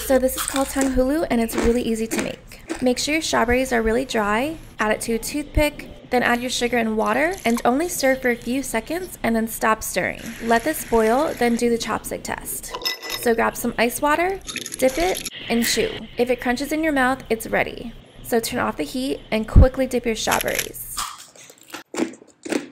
So this is called tanghulu and it's really easy to make. Make sure your strawberries are really dry, add it to a toothpick, then add your sugar and water and only stir for a few seconds and then stop stirring. Let this boil, then do the chopstick test. So grab some ice water, dip it, and chew. If it crunches in your mouth, it's ready. So turn off the heat and quickly dip your strawberries.